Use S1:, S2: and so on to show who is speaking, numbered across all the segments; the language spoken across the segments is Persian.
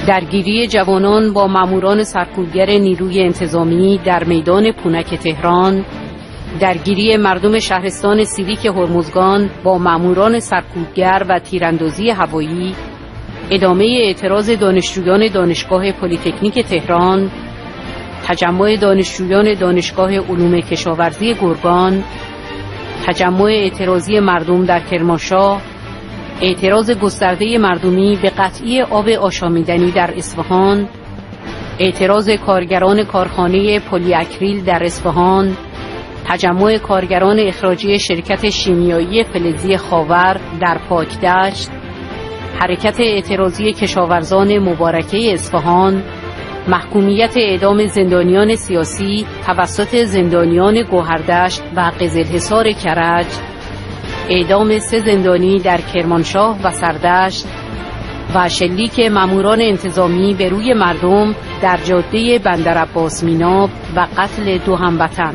S1: درگیری جوانان با ماموران سرکوبگر نیروی انتظامی در میدان پونک تهران، درگیری مردم شهرستان سیریک هرمزگان با ماموران سرکوبگر و تیراندازی هوایی، ادامه اعتراض دانشجویان دانشگاه پلی‌تکنیک تهران، تجمع دانشجویان دانشگاه علوم کشاورزی گرگان، تجمع اعتراضی مردم در کرمانشاه، اعتراض گسترده مردمی به قطعی آب آشامیدنی در اصفهان، اعتراض کارگران کارخانه پلی اکریل در اصفهان، تجمع کارگران اخراجی شرکت شیمیایی فلزی خاور در پاکدشت، حرکت اعتراضی کشاورزان مبارکه اصفهان، محکومیت اعدام زندانیان سیاسی توسط زندانیان گوهردشت و قزلحصار کرج، اعدام 3 زندانی در کرمانشاه و سردشت و شلیک ماموران انتظامی به روی مردم در جاده بندرعباس میناب و قتل 2 هموطن.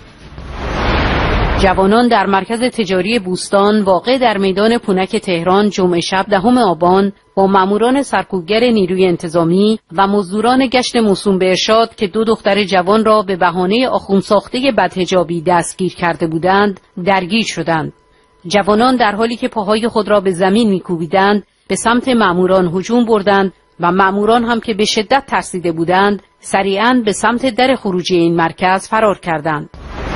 S1: جوانان در مرکز تجاری بوستان واقع در میدان پونک تهران جمعه شب 10 آبان با ماموران سرکوبگر نیروی انتظامی و مزدوران گشت موسوم به ارشاد که 2 دختر جوان را به بهانه آخوندساخته بدحجابی دستگیر کرده بودند درگیر شدند. جوانان در حالی که پاهای خود را به زمین می‌کوبیدند به سمت ماموران هجوم بردند و ماموران هم که به شدت ترسیده بودند سریعاً به سمت در خروجی این مرکز فرار کردند.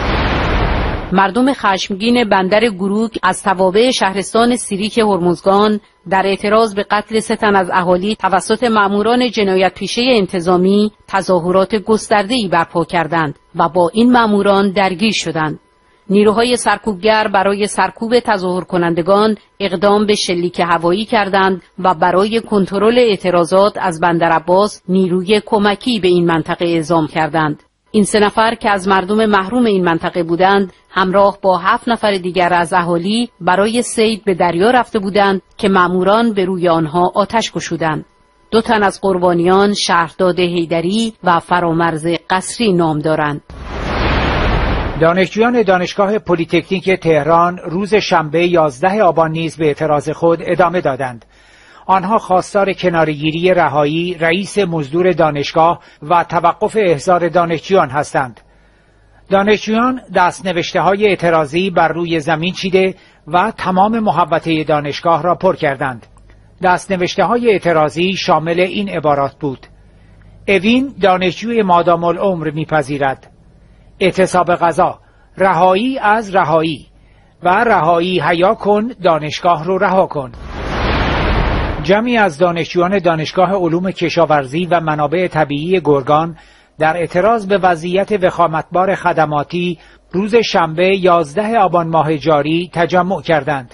S1: مردم خشمگین بندر گروک از توابع شهرستان سیریک هرمزگان در اعتراض به قتل 3 تن از اهالی توسط ماموران جنایت پیشه انتظامی تظاهرات گسترده‌ای برپا کردند و با این ماموران درگیر شدند. نیروهای سرکوبگر برای سرکوب تظاهر کنندگان اقدام به شلیک هوایی کردند و برای کنترل اعتراضات از بندرعباس نیروی کمکی به این منطقه اعزام کردند. این 3 نفر که از مردم محروم این منطقه بودند همراه با 7 نفر دیگر از اهالی برای صید به دریا رفته بودند که ماموران به روی آنها آتش گشودند. 2 تن از قربانیان شهرداد حیدری و فرامرز قصری نام دارند.
S2: دانشجویان دانشگاه پلی‌تکنیک تهران روز شنبه 11 آبان نیز به اعتراض خود ادامه دادند. آنها خواستار کناره‌گیری رهایی رئیس مزدور دانشگاه و توقف احضار دانشجویان هستند. دانشجویان دستنوشته‌های اعتراضی بر روی زمین چیده و تمام محوطه دانشگاه را پر کردند. دستنوشته‌های اعتراضی شامل این عبارات بود: اوین دانشجوی مادام العمر میپذیرد، اعتصاب غذا، رهایی از رهایی و رهایی حیا کن، دانشگاه رو رها کن. جمعی از دانشجویان دانشگاه علوم کشاورزی و منابع طبیعی گرگان در اعتراض به وضعیت وخامتبار خدماتی روز شنبه 11 آبان ماه جاری تجمع کردند.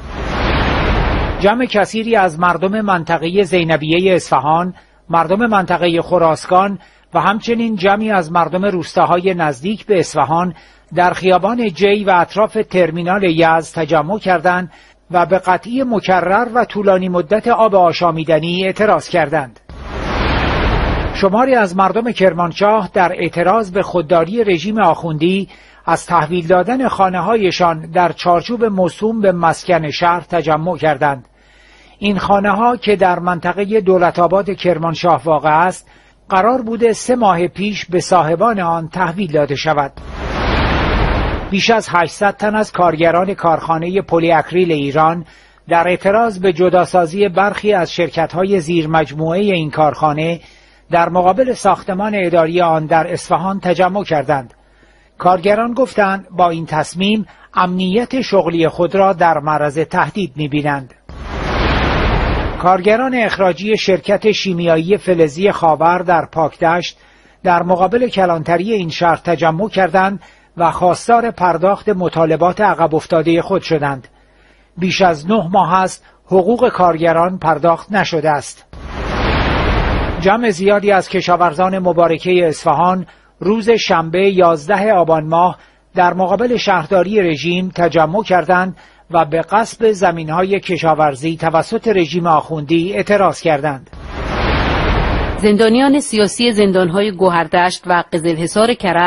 S2: جمع کثیری از مردم منطقه زینبیه اصفهان، مردم منطقه خراسان و همچنین جمعی از مردم روستاهای نزدیک به اصفهان در خیابان جی و اطراف ترمینال یزد تجمع کردند و به قطعی مکرر و طولانی مدت آب آشامیدنی اعتراض کردند. شماری از مردم کرمانشاه در اعتراض به خودداری رژیم آخوندی از تحویل دادن خانه‌هایشان در چارچوب موسوم به مسکن شهر تجمع کردند. این خانه‌ها که در منطقه دولت‌آباد کرمانشاه واقع است، قرار بوده 3 ماه پیش به صاحبان آن تحویل داده شود. بیش از 800 تن از کارگران کارخانه پلی اکریل ایران در اعتراض به جداسازی برخی از شرکت‌های زیر مجموعه این کارخانه در مقابل ساختمان اداری آن در اصفهان تجمع کردند. کارگران گفتند با این تصمیم امنیت شغلی خود را در معرض تهدید می‌بینند. کارگران اخراجی شرکت شیمیایی فلزی خاور در پاکدشت در مقابل کلانتری این شهر تجمع کردند و خواستار پرداخت مطالبات عقب افتاده خود شدند. بیش از 9 ماه است حقوق کارگران پرداخت نشده است. جمع زیادی از کشاورزان مبارکه اصفهان روز شنبه 11 آبان ماه در مقابل شهرداری رژیم تجمع کردند و به غصب زمین‌های کشاورزی توسط رژیم آخوندی اعتراض کردند.
S1: زندانیان سیاسی زندان‌های گوهردشت و قزلحصار کرج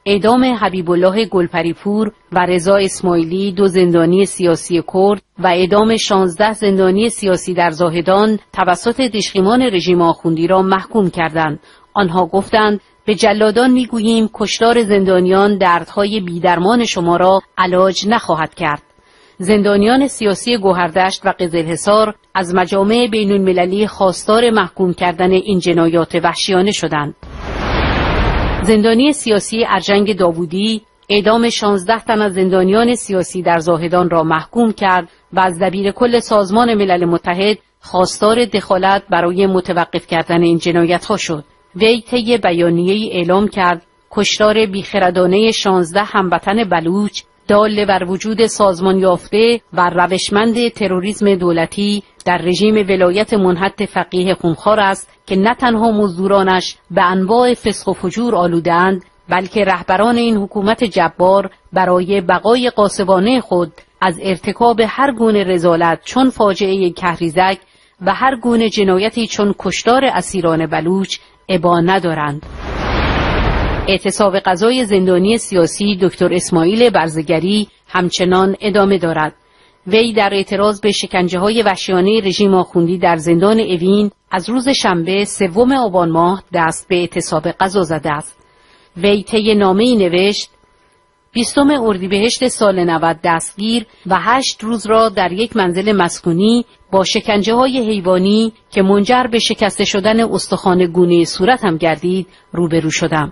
S1: اعدام حبیب الله گلپریپور و رضا اسماعیلی 2 زندانی سیاسی کرد و اعدام 16 زندانی سیاسی در زاهدان توسط دشخیمان رژیم آخوندی را محکوم کردند. آنها گفتند به جلادان میگوییم کشتار زندانیان دردهای بیدرمان شما را علاج نخواهد کرد. زندانیان سیاسی گوهردشت و قزلحصار از مجامع بین المللی خواستار محکوم کردن این جنایات وحشیانه شدند. زندانی سیاسی ارجنگ داوودی اعدام 16 تن از زندانیان سیاسی در زاهدان را محکوم کرد و از دبیرکل سازمان ملل متحد خواستار دخالت برای متوقف کردن این جنایت‌ها شد. وی طی بیانیه‌ای اعلام کرد کشتار بیخردانه 16 هموطن بلوچ دال بر وجود سازمان یافته و روشمند تروریسم دولتی در رژیم ولایت منحط فقیه خونخوار است که نه تنها مزدورانش به انواع فسق و فجور آلودند، بلکه رهبران این حکومت جبار برای بقای غاصبانه خود از ارتکاب هر گونه رذالت چون فاجعه کهریزک و هر گونه جنایتی چون کشتار اسیران بلوچ ابا ندارند. اعتصاب غذای زندانی سیاسی دکتر اسماعیل برزگری همچنان ادامه دارد. وی در اعتراض به شکنجه‌های وحشیانه رژیم آخوندی در زندان اوین از روز شنبه 3 آبان ماه دست به اعتصاب غذا زده است. وی طی نامه‌ای نوشت 20 اردیبهشت سال 90 دستگیر و 8 روز را در یک منزل مسکونی با شکنجه‌های حیوانی که منجر به شکسته شدن استخوان گونه صورتم گردید روبرو شدم.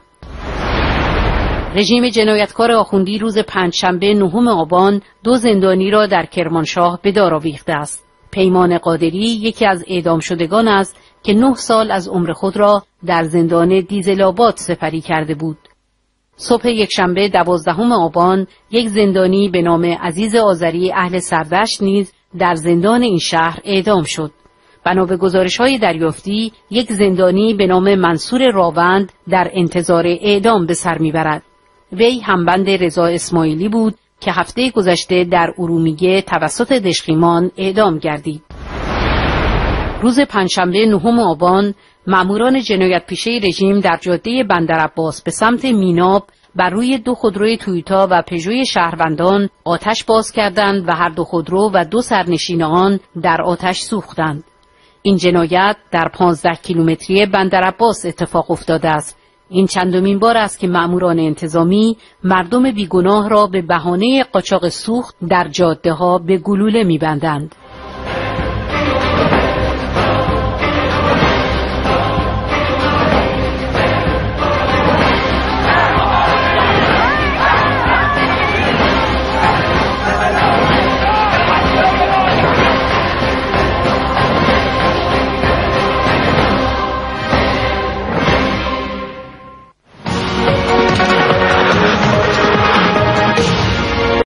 S1: رژیم جنایتکار آخوندی روز پنجشنبه 9 آبان 2 زندانی را در کرمانشاه به دار آویخته است. پیمان قادری یکی از اعدام شدگان است که 9 سال از عمر خود را در زندان دیزل‌آباد سپری کرده بود. صبح یکشنبه 12 آبان یک زندانی به نام عزیز آذری اهل سردشت نیز در زندان این شهر اعدام شد. بنا به گزارش‌های دریافتی یک زندانی به نام منصور راوند در انتظار اعدام به سر می‌برد. وی همبند رضا اسماعیلی بود که هفته گذشته در ارومیه توسط دشخیمان اعدام گردید. روز پنجشنبه 9 آبان ماموران جنایت پیشه رژیم در جاده بندرعباس به سمت میناب بر روی 2 خودروی تویوتا و پژوی شهروندان آتش باز کردند و هر 2 خودرو و 2 سرنشین آن در آتش سوختند. این جنایت در 15 کیلومتری بندرعباس اتفاق افتاده است. این چندمین بار است که ماموران انتظامی مردم بیگناه را به بهانه قاچاق سوخت در جاده‌ها به گلوله می‌بندند.